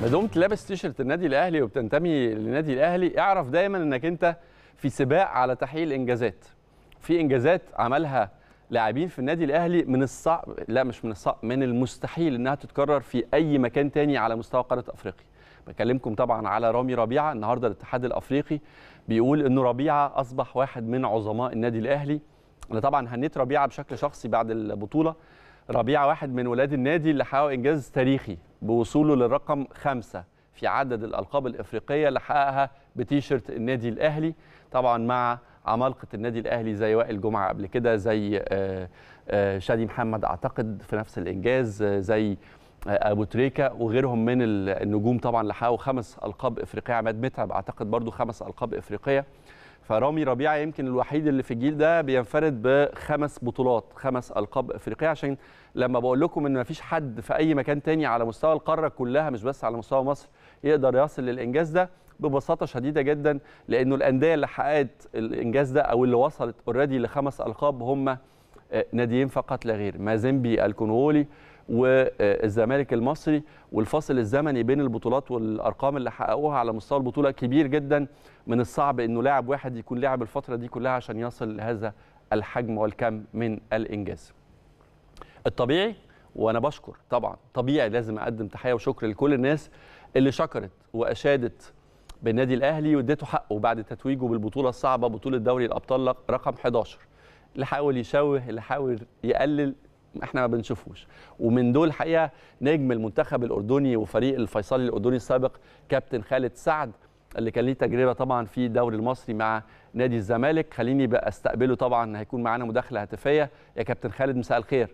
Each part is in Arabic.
ما دمت لابس تيشرت النادي الاهلي وبتنتمي للنادي الاهلي، اعرف دايما انك انت في سباق على تحقيق الانجازات. في انجازات عملها لاعبين في النادي الاهلي من الصعب، لا مش من الصعب، من المستحيل انها تتكرر في اي مكان تاني على مستوى قاره افريقيا. بكلمكم طبعا على رامي ربيعه. النهارده الاتحاد الافريقي بيقول انه ربيعه اصبح واحد من عظماء النادي الاهلي. انا طبعا هنيت ربيعه بشكل شخصي بعد البطوله. ربيعه واحد من ولاد النادي اللي حقق انجاز تاريخي بوصوله للرقم 5 في عدد الالقاب الافريقيه اللي حققها بتيشيرت النادي الاهلي، طبعا مع عمالقه النادي الاهلي زي وائل جمعه قبل كده، زي شادي محمد اعتقد في نفس الانجاز، زي ابو تريكه وغيرهم من النجوم طبعا اللي حققوا 5 القاب افريقيه. عماد متعب اعتقد برضو 5 القاب افريقيه. فرامي ربيعه يمكن الوحيد اللي في الجيل ده بينفرد ب5 بطولات، 5 القاب افريقيه. عشان لما بقول لكم ان مفيش حد في اي مكان تاني على مستوى القاره كلها مش بس على مستوى مصر يقدر يصل للانجاز ده ببساطه شديده جدا، لانه الانديه اللي حققت الانجاز ده او اللي وصلت اوريدي ل5 القاب هم ناديين فقط لا غير، مازيمبي الكونغولي والزمالك المصري. والفاصل الزمني بين البطولات والارقام اللي حققوها على مستوى البطوله كبير جدا. من الصعب انه لاعب واحد يكون لاعب الفتره دي كلها عشان يصل لهذا الحجم والكم من الانجاز. الطبيعي، وانا بشكر طبعا، طبيعي لازم اقدم تحيه وشكر لكل الناس اللي شكرت واشادت بالنادي الاهلي واديته حقه بعد تتويجه بالبطوله الصعبه، بطوله دوري الابطال رقم 11. اللي حاول يشوه، اللي حاول يقلل، احنا ما بنشوفوش. ومن دول الحقيقه نجم المنتخب الاردني وفريق الفيصلي الاردني السابق كابتن خالد سعد، اللي كان ليه تجربه طبعا في الدوري المصري مع نادي الزمالك. خليني بقى استقبله، طبعا هيكون معانا مداخله هاتفيه. يا كابتن خالد مساء الخير.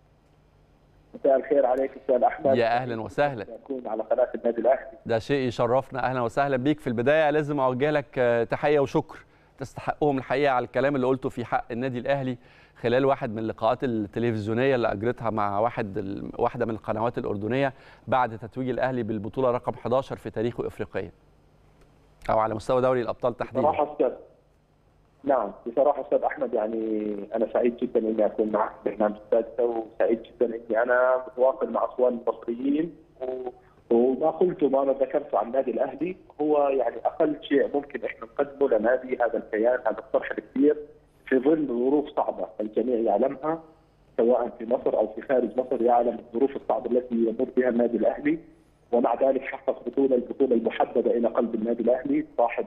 مساء الخير عليك استاذ احمد. يا اهلا وسهلا. اكون على قناه النادي الاهلي. ده شيء يشرفنا، اهلا وسهلا بيك. في البدايه لازم اوجه لك تحيه وشكر تستحقهم الحقيقه على الكلام اللي قلته في حق النادي الاهلي خلال واحد من اللقاءات التلفزيونيه اللي اجرتها مع واحده من القنوات الاردنيه بعد تتويج الاهلي بالبطوله رقم 11 في تاريخه افريقيا او على مستوى دوري الابطال تحديدا. بصراحه استاذ، نعم بصراحه استاذ احمد، يعني انا سعيد جدا اني اكون معك في برنامج السادسه، وسعيد جدا اني انا متواصل مع اخوان المصريين، وما قلته وما ذكرته عن النادي الاهلي هو يعني اقل شيء ممكن احنا نقدمه لنادي هذا الكيان، هذا الطرح الكبير في ظل ظروف صعبه الجميع يعلمها، سواء في مصر او في خارج مصر يعلم الظروف الصعبه التي يمر بها النادي الاهلي، ومع ذلك حقق البطوله المحدده الى قلب النادي الاهلي، صاحب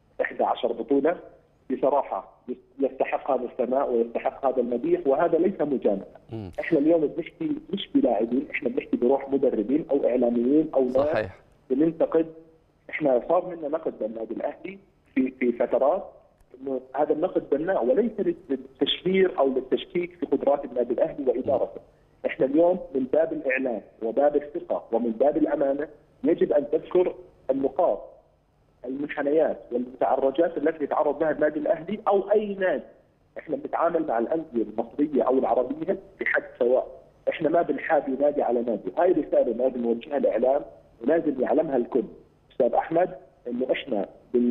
11 بطوله. بصراحه يستحق هذا الثناء ويستحق هذا المديح، وهذا ليس مجامله. احنا اليوم بنحكي مش بلاعبين، احنا بنحكي بروح مدربين او اعلاميين او ناس بننتقد. احنا صار منا نقد للنادي الاهلي في فترات، انه هذا النقد بناء وليس للتشهير او للتشكيك في قدرات النادي الاهلي وادارته. احنا اليوم من باب الاعلام وباب الثقه ومن باب الامانه يجب ان تذكر النقاط، المنحنيات والمتعرجات التي يتعرض لها النادي الاهلي او اي نادي. احنا بنتعامل مع الانديه المصريه او العربيه بحد سواء، احنا ما بنحابي نادي على نادي. هاي رساله لازم نوجهها الاعلام ولازم يعلمها الكل. استاذ احمد، انه احنا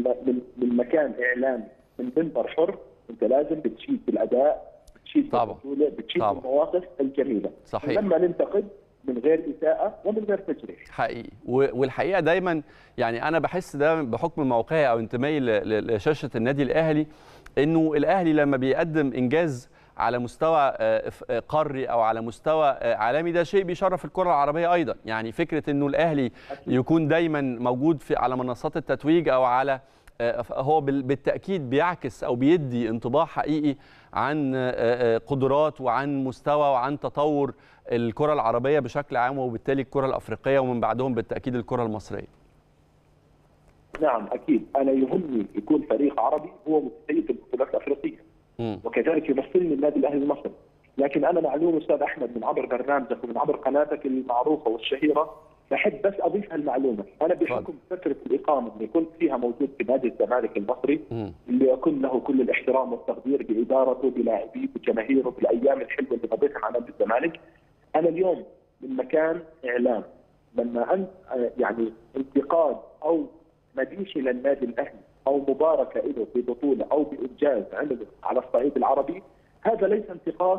من مكان اعلامي من منبر حر، انت لازم بتشيد بالاداء، بتشيد بالبطوله، بتشيد بالمواقف الجميله. صحيح. لما ننتقد من غير اساءه ومن غير تجريح. حقيقي. والحقيقه دايما يعني انا بحس ده بحكم موقعي او انتمائي لشاشه النادي الاهلي، انه الاهلي لما بيقدم انجاز على مستوى قاري او على مستوى عالمي ده شيء بيشرف الكره العربيه ايضا. يعني فكره انه الاهلي يكون دايما موجود على منصات التتويج او على هو بالتاكيد بيعكس او بيدي انطباع حقيقي عن قدرات وعن مستوى وعن تطور الكره العربيه بشكل عام، وبالتالي الكره الافريقيه ومن بعدهم بالتاكيد الكره المصريه. نعم اكيد، انا يهمني يكون فريق عربي هو متسيد البطولات الافريقيه، وكذلك يمثلني النادي الاهلي المصري. لكن انا معلوم استاذ احمد من عبر برنامجك ومن عبر قناتك المعروفه والشهيره، بحب بس اضيف هالمعلومه. انا بحكم فتره الاقامه اللي كنت فيها موجود في نادي الزمالك المصري، اللي اكون له كل الاحترام والتقدير بادارته بلاعبيه بجماهيره بالايام الحلوه اللي قضيتها مع نادي الزمالك، انا اليوم من مكان اعلام لما انت يعني انتقاد او مديح للنادي الاهلي او مباركه له ببطوله او بانجاز عمله على الصعيد العربي، هذا ليس انتقاص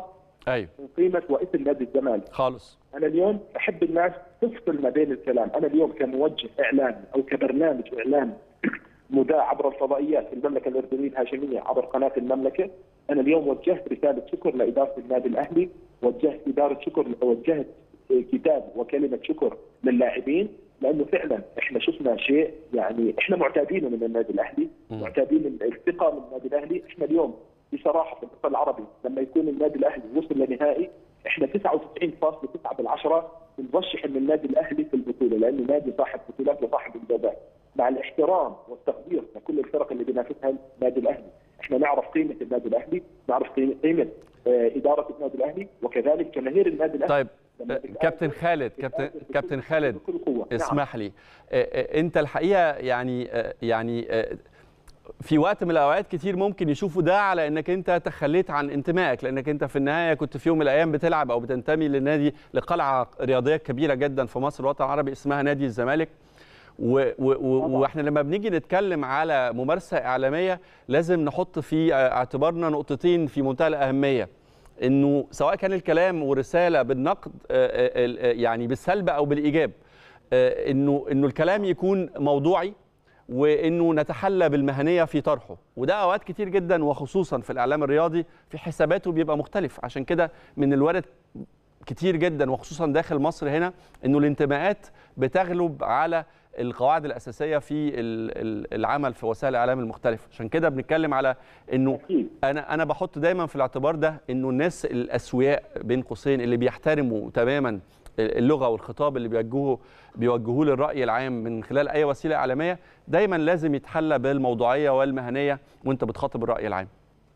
ايوه من قيمه واسم نادي الزمالك خالص. انا اليوم احب الناس تفصل ما بين الكلام. انا اليوم كموجه اعلامي او كبرنامج اعلامي مذاع عبر الفضائيات في المملكه الاردنيه الهاشميه عبر قناه المملكه، انا اليوم وجهت رساله شكر لاداره النادي الاهلي، وجهت كتاب وكلمه شكر للاعبين، لانه فعلا احنا شفنا شيء يعني احنا معتادينه من النادي الاهلي، معتادين الثقه من النادي الاهلي. احنا اليوم بصراحه في الوطن العربي لما يكون النادي الاهلي وصل لنهائي احنا 99.9 بنرشح ان النادي الاهلي في البطوله، لانه نادي صاحب بطولات وصاحب انجازات. مع الاحترام والتقدير لكل الفرق اللي بينافسها النادي الاهلي، احنا نعرف قيمه النادي الاهلي، نعرف قيمه اداره النادي الاهلي، وكذلك جماهير النادي الاهلي. طيب كابتن خالد اسمح لي، انت الحقيقه يعني في وقت من الاوقات كتير ممكن يشوفوا ده على انك انت تخليت عن انتمائك، لانك انت في النهايه كنت في يوم من الايام بتلعب او بتنتمي لنادي لقلعه رياضيه كبيره جدا في مصر الوطن العربي اسمها نادي الزمالك. واحنا لما بنيجي نتكلم على ممارسه اعلاميه لازم نحط في اعتبارنا نقطتين في منتهى الاهميه، انه سواء كان الكلام ورساله بالنقد يعني بالسلب او بالايجاب، انه الكلام يكون موضوعي، وانه نتحلى بالمهنيه في طرحه، وده اوقات كتير جدا وخصوصا في الاعلام الرياضي في حساباته بيبقى مختلف. عشان كده من الوارد كتير جدا وخصوصا داخل مصر هنا انه الانتماءات بتغلب على القواعد الاساسيه في العمل في وسائل الاعلام المختلفه. عشان كده بنتكلم على انه انا بحط دايما في الاعتبار ده انه الناس الاسوياء بين قوسين اللي بيحترموا تماما اللغه والخطاب اللي بيوجهوه للراي العام من خلال اي وسيله اعلاميه دايما لازم يتحلى بالموضوعيه والمهنيه وانت بتخاطب الراي العام.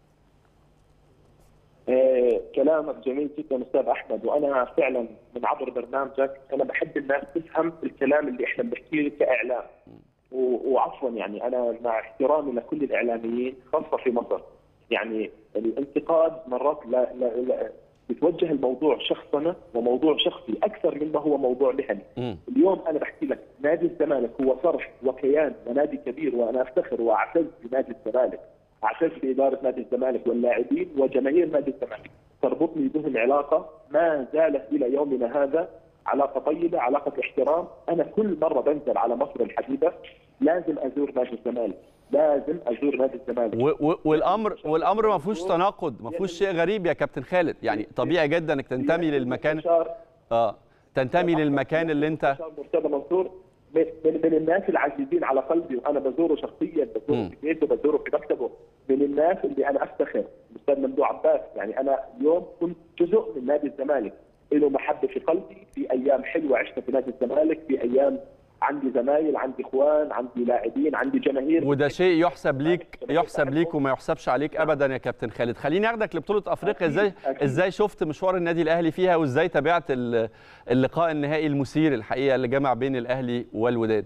كلامك جميل جدا استاذ احمد، وانا فعلا من عبر برنامجك انا بحب الناس تفهم الكلام اللي احنا بنحكيه كاعلام. وعفوا يعني انا مع احترامي لكل الاعلاميين خاصه في مصر، يعني الانتقاد مرات لا بتوجه الموضوع شخصنه وموضوع شخصي اكثر مما هو موضوع مهني. اليوم انا بحكي لك نادي الزمالك هو صرح وكيان ونادي كبير، وانا افتخر واعتز بنادي الزمالك، اعتز باداره نادي الزمالك واللاعبين وجماهير نادي الزمالك، تربطني بهم علاقه ما زالت الى يومنا هذا علاقه طيبه، علاقه احترام. انا كل مره بنزل على مصر الحبيبه لازم ازور نادي الزمالك، لازم ازور نادي الزمالك. والامر ما فيهوش تناقض، ما فيهوش شيء غريب يا كابتن خالد، يعني طبيعي جدا انك تنتمي للمكان تنتمي للمكان اللي انت. مرتضى منصور من الناس العزيزين على قلبي، وانا بزوره شخصيا، بزوره في بيته، بزوره في مكتبه، من الناس اللي انا افتخر. الاستاذ ممدوح عباس، يعني انا اليوم كنت جزء من نادي الزمالك، له محبه في قلبي، في ايام حلوه عشنا في نادي الزمالك، في ايام عندي زمايل، عندي اخوان، عندي لاعبين، عندي جماهير، وده شيء يحسب ليك وما يحسبش عليك ابدا يا كابتن خالد. خليني اخدك لبطوله افريقيا. ازاي شفت مشوار النادي الاهلي فيها، وازاي تابعت اللقاء النهائي المثير الحقيقه اللي جمع بين الاهلي والوداد؟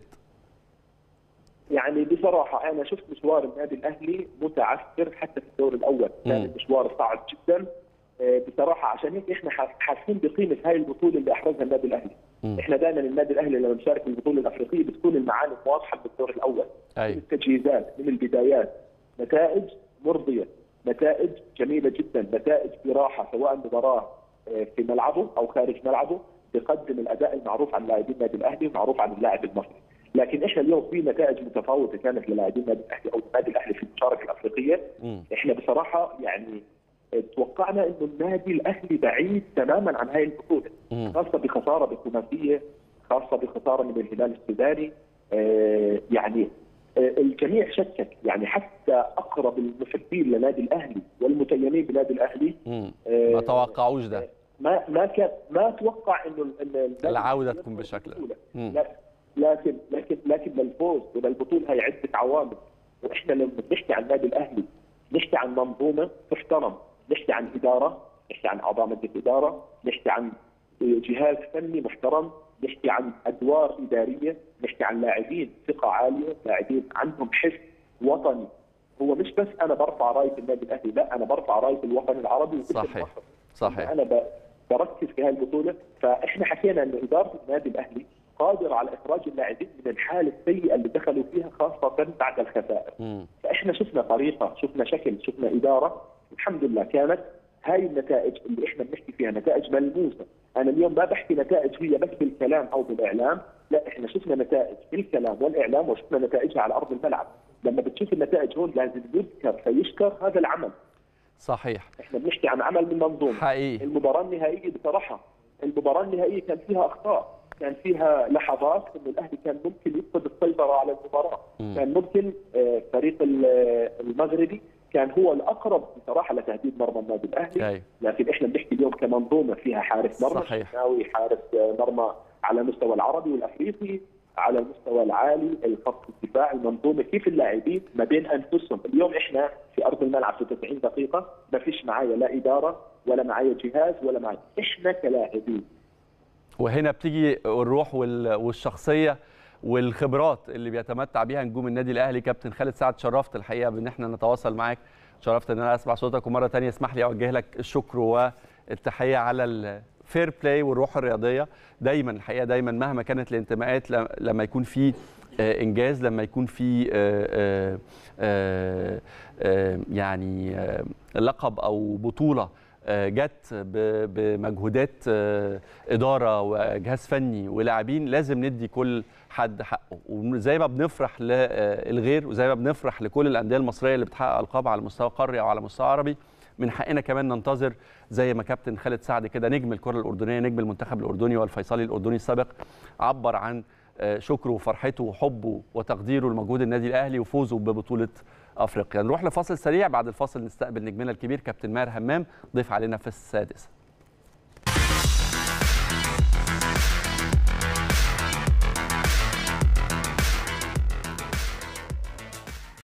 يعني بصراحه انا شفت مشوار النادي الاهلي متعثر حتى في الدور الاول، كان مشوار صعب جدا بصراحه. عشان هيك احنا حاسين بقيمه هاي البطوله اللي احرزها النادي الاهلي. احنا دائما النادي الاهلي لما بيشارك في البطوله الافريقيه بتكون المعالم واضحه بالدور الاول. من التجهيزات، من البدايات، نتائج مرضيه، نتائج جميله جدا، نتائج براحه، سواء مباراه في ملعبه او خارج ملعبه بيقدم الاداء المعروف عن لاعبين النادي الاهلي ومعروف عن اللاعب المصري. لكن احنا اليوم في نتائج متفاوته كانت للاعبين النادي الاهلي او النادي الاهلي في المشاركه الافريقيه. احنا بصراحه يعني توقعنا انه النادي الاهلي بعيد تماما عن هاي البطوله، خاصه بخساره بالخماسيه، خاصه بخساره من الهلال السوداني. يعني الجميع شكك، يعني حتى اقرب المحبين لنادي الاهلي والمتيمين بنادي الاهلي ما توقعوش ده. ما اتوقع انه العوده تكون بالشكل ده. لكن للفوز وللبطوله هي عده عوامل. واحنا لما بنحكي عن النادي الاهلي نحكي عن منظومه تحترم، نحكي عن اداره، نحكي عن اعضاء مجلس اداره، نحكي عن جهاز فني محترم، نحكي عن ادوار اداريه، نحكي عن لاعبين ثقه عاليه، لاعبين عندهم حس وطني. هو مش بس انا برفع رايه النادي الاهلي، لا انا برفع رايه الوطن العربي. صحيح. انا بركز في هذه البطوله. فاحنا حكينا ان اداره النادي الاهلي قادره على اخراج اللاعبين من الحاله السيئه اللي دخلوا فيها خاصه بعد الخسائر. فاحنا شفنا طريقه، شفنا شكل، شفنا اداره الحمد لله كانت هاي النتائج اللي احنا بنحكي فيها نتائج ملموسه. انا اليوم ما بحكي نتائج هي بس بالكلام او بالاعلام، لا احنا شفنا نتائج بالكلام والاعلام وشفنا نتائجها على ارض الملعب. لما بتشوف النتائج هون لازم يذكر فيشكر هذا العمل. صحيح. احنا بنحكي عن عمل من منظومه. حقيقي. المباراه النهائيه بصراحه المباراه النهائيه كان فيها اخطاء، كان فيها لحظات انه الاهلي كان ممكن يفقد السيطره على المباراه، كان ممكن فريق المغربي كان هو الاقرب بصراحه لتهديد مرمى النادي الاهلي. لكن احنا بنحكي اليوم كمنظومه فيها حارس مرمى شناوي، حارس مرمى على المستوى العربي والافريقي، على المستوى العالي، الخط الدفاع، المنظومه، كيف اللاعبين ما بين انفسهم. اليوم احنا في ارض الملعب في 90 دقيقه ما فيش معايا لا اداره ولا معايا جهاز ولا معايا، احنا كلاعبين. وهنا بتيجي الروح والشخصيه والخبرات اللي بيتمتع بيها نجوم النادي الاهلي. كابتن خالد سعد، شرفت الحقيقه بان احنا نتواصل معاك، شرفت ان انا اسمع صوتك، ومره ثانيه اسمح لي اوجه لك الشكر والتحيه على الفير بلاي والروح الرياضيه. دايما الحقيقه دايما مهما كانت الانتماءات، لما يكون في انجاز، لما يكون في يعني لقب او بطوله جت بمجهودات اداره وجهاز فني ولاعبين، لازم ندي كل حد حقه. وزي ما بنفرح للغير وزي ما بنفرح لكل الانديه المصريه اللي بتحقق القاب على مستوى قاري او على مستوى عربي، من حقنا كمان ننتظر زي ما كابتن خالد سعد كده، نجم الكره الاردنيه، نجم المنتخب الاردني والفيصلي الاردني السابق، عبر عن شكره وفرحته وحبه وتقديره لمجهود النادي الاهلي وفوزه ببطوله افريقيا. نروح لفاصل سريع، بعد الفاصل نستقبل نجمنا الكبير كابتن ماهر همام ضيف علينا في السادسه.